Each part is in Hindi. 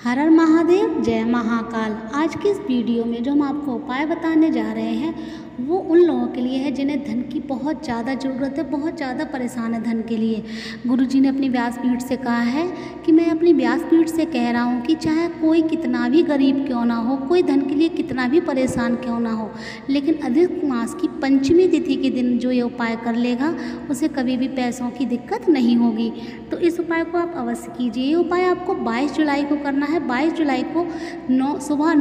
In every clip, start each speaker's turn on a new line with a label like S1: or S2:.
S1: हर हर महादेव, जय महाकाल। आज की इस वीडियो में जो हम आपको उपाय बताने जा रहे हैं वो उन लोगों के लिए है जिन्हें धन की बहुत ज़्यादा ज़रूरत है, बहुत ज़्यादा परेशान है धन के लिए। गुरुजी ने अपनी व्यासपीठ से कहा है कि मैं अपनी व्यासपीठ से कह रहा हूँ कि चाहे कोई कितना भी गरीब क्यों ना हो, कोई धन के लिए कितना भी परेशान क्यों ना हो, लेकिन अधिक मास की पंचमी तिथि के दिन जो ये उपाय कर लेगा उसे कभी भी पैसों की दिक्कत नहीं होगी। तो इस उपाय को आप अवश्य कीजिए। ये उपाय आपको 22 जुलाई को करना है। 22 जुलाई को सुबह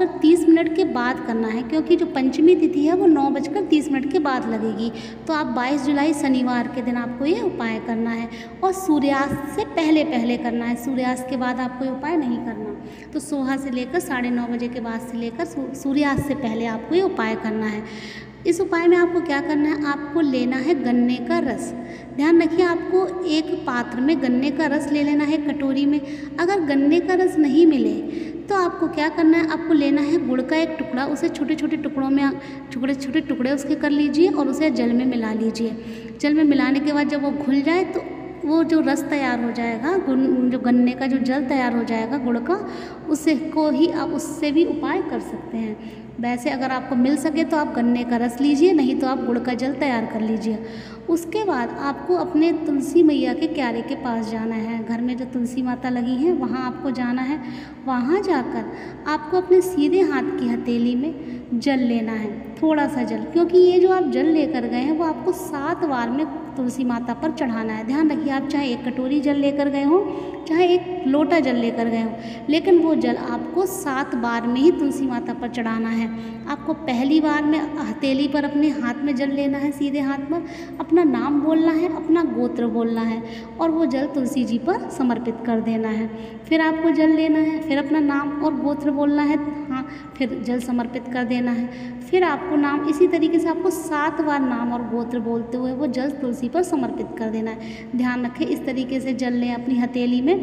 S1: 9:30 के बाद करना है, क्योंकि जो पंचमी तिथि है वो 9:30 के बाद लगेगी। तो आप 22 जुलाई शनिवार के दिन आपको ये उपाय करना है और सूर्यास्त से पहले पहले करना है। सूर्यास्त के बाद आपको ये उपाय नहीं करना। तो सुबह से लेकर 9:30 बजे के बाद से लेकर सूर्यास्त से पहले आपको ये उपाय करना है। इस उपाय में आपको क्या करना है, आपको लेना है गन्ने का रस। ध्यान रखिए, आपको एक पात्र में गन्ने का रस ले लेना है, कटोरी में। अगर गन्ने का रस नहीं मिले तो आपको क्या करना है, आपको लेना है गुड़ का एक टुकड़ा, उसे छोटे छोटे टुकड़ों में छोटे छोटे टुकड़े उसके कर लीजिए और उसे जल में मिला लीजिए। जल में मिलाने के बाद जब वो घुल जाए तो वो जो रस तैयार हो जाएगा, जो गन्ने का जो जल तैयार हो जाएगा गुड़ का, उससे को ही आप उससे भी उपाय कर सकते हैं। वैसे अगर आपको मिल सके तो आप गन्ने का रस लीजिए, नहीं तो आप गुड़ का जल तैयार कर लीजिए। उसके बाद आपको अपने तुलसी मैया के क्यारे के पास जाना है। घर में जो तुलसी माता लगी हैं वहाँ आपको जाना है। वहाँ जाकर आपको अपने सीधे हाथ की हथेली में जल लेना है, थोड़ा सा जल, क्योंकि ये जो आप जल लेकर गए हैं वो आपको 7 बार में तुलसी माता पर चढ़ाना है। ध्यान रखिए, आप चाहे एक कटोरी जल लेकर गए हो, चाहे एक लोटा जल लेकर गए हो, लेकिन वो जल आपको 7 बार में ही तुलसी माता पर चढ़ाना है। आपको पहली बार में हथेली पर अपने हाथ में जल लेना है, सीधे हाथ पर अपना नाम बोलना है, अपना गोत्र बोलना है और वो जल तुलसी जी पर समर्पित कर देना है। फिर आपको जल लेना है, फिर अपना नाम और गोत्र बोलना है, हाँ, फिर जल समर्पित कर देना है। फिर आपको नाम, इसी तरीके से आपको 7 बार नाम और गोत्र बोलते हुए वो जल तुलसी पर समर्पित कर देना है। ध्यान रखें, इस तरीके से जल लें अपनी हथेली में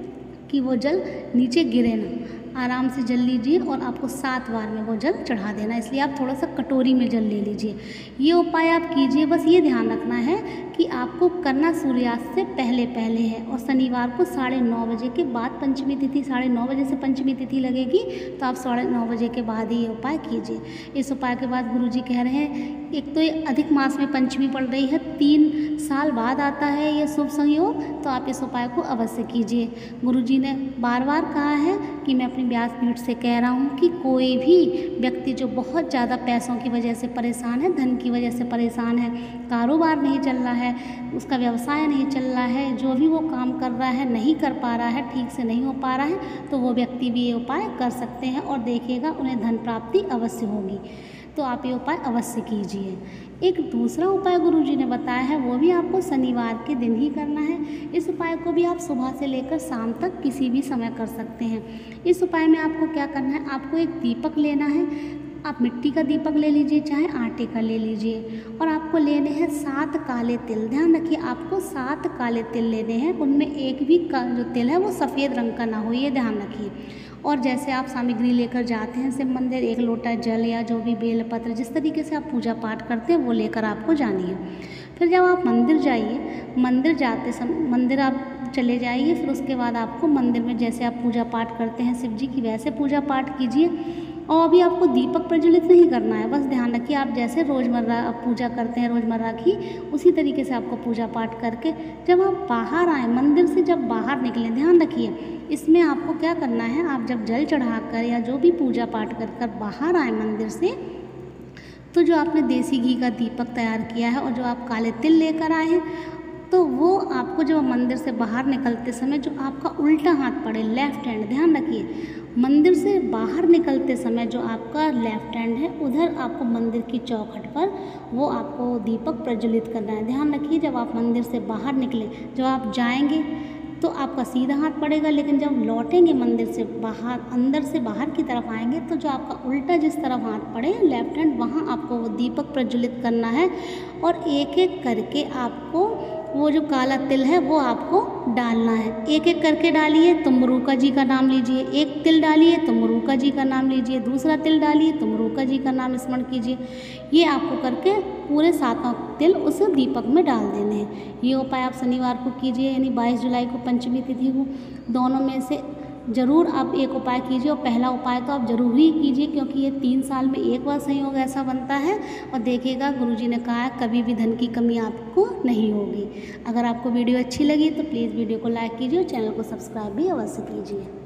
S1: कि वो जल नीचे गिरे ना। आराम से जल लीजिए और आपको 7 बार में वो जल चढ़ा देना, इसलिए आप थोड़ा सा कटोरी में जल ले लीजिए। ये उपाय आप कीजिए। बस ये ध्यान रखना है कि आपको करना सूर्यास्त से पहले पहले है और शनिवार को 9:30 बजे के बाद पंचमी तिथि, 9:30 बजे से पंचमी तिथि लगेगी, तो आप 9:30 बजे के बाद ही ये उपाय कीजिए। इस उपाय के बाद गुरुजी कह रहे हैं, एक तो ये अधिक मास में पंचमी पड़ रही है, 3 साल बाद आता है ये शुभ संयोग, तो आप इस उपाय को अवश्य कीजिए। गुरुजी ने बार बार कहा है कि मैं अपनी व्यासपीठ से कह रहा हूँ कि कोई भी व्यक्ति जो बहुत ज़्यादा पैसों की वजह से परेशान है, धन की वजह से परेशान है, कारोबार नहीं चल रहा है, उसका व्यवसाय नहीं चल रहा है, जो भी वो काम कर रहा है नहीं कर पा रहा है, ठीक से नहीं हो पा रहा है, तो वो व्यक्ति भी ये उपाय कर सकते हैं और देखिएगा उन्हें धन प्राप्ति अवश्य होगी। तो आप ये उपाय अवश्य कीजिए। एक दूसरा उपाय गुरुजी ने बताया है, वो भी आपको शनिवार के दिन ही करना है। इस उपाय को भी आप सुबह से लेकर शाम तक किसी भी समय कर सकते हैं। इस उपाय में आपको क्या करना है, आपको एक दीपक लेना है। आप मिट्टी का दीपक ले लीजिए, चाहे आटे का ले लीजिए, और आपको लेने हैं 7 काले तिल। ध्यान रखिए, आपको 7 काले तिल लेने हैं, उनमें एक भी जो तिल है वो सफ़ेद रंग का ना हो, ये ध्यान रखिए। और जैसे आप सामग्री लेकर जाते हैं शिव मंदिर, 1 लोटा जल या जो भी बेलपत्र, जिस तरीके से आप पूजा पाठ करते हैं वो लेकर आपको जानी है। फिर जब आप मंदिर जाइए, मंदिर जाते समय मंदिर आप चले जाइए, फिर उसके बाद आपको मंदिर में जैसे आप पूजा पाठ करते हैं शिव जी की, वैसे पूजा पाठ कीजिए। और अभी आपको दीपक प्रज्वलित नहीं करना है, बस ध्यान रखिए आप जैसे रोज़मर्रा आप पूजा करते हैं रोज़मर्रा की, उसी तरीके से आपको पूजा पाठ करके जब आप बाहर आएँ, मंदिर से जब बाहर निकलें, ध्यान रखिए इसमें आपको क्या करना है, आप जब जल चढ़ाकर या जो भी पूजा पाठ कर बाहर आए मंदिर से, तो जो आपने देसी घी का दीपक तैयार किया है और जो आप काले तिल लेकर आए हैं, तो वो आपको जब मंदिर से बाहर निकलते समय जो आपका उल्टा हाथ पड़े, लेफ़्ट हैंड, ध्यान रखिए मंदिर से बाहर निकलते समय जो आपका लेफ़्ट हैंड है उधर आपको मंदिर की चौखट पर वो आपको दीपक प्रज्वलित करना है। ध्यान रखिए, जब आप मंदिर से बाहर निकले, जब आप जाएंगे तो आपका सीधा हाथ पड़ेगा, लेकिन जब लौटेंगे मंदिर से बाहर, अंदर से बाहर की तरफ आएंगे, तो जो आपका उल्टा जिस तरफ हाथ पड़े लेफ़्ट हैंड, वहाँ आपको वो दीपक प्रज्वलित करना है। और एक एक करके आपको वो जो काला तिल है वो आपको डालना है। एक एक करके डालिए, तो मरूका जी का नाम लीजिए। एक तिल डालिए तो मरूका जी का नाम लीजिए, दूसरा तिल डालिए तो मरूका जी का नाम स्मरण कीजिए। ये आपको करके पूरे 7 तिल उस दीपक में डाल देने हैं। ये उपाय आप शनिवार को कीजिए, यानी 22 जुलाई को पंचमी तिथि को। दोनों में से ज़रूर आप एक उपाय कीजिए, और पहला उपाय तो आप ज़रूर ही कीजिए, क्योंकि ये 3 साल में एक बार संयोग ऐसा बनता है। और देखिएगा, गुरुजी ने कहा है कभी भी धन की कमी आपको नहीं होगी। अगर आपको वीडियो अच्छी लगी तो प्लीज़ वीडियो को लाइक कीजिए और चैनल को सब्सक्राइब भी अवश्य कीजिए।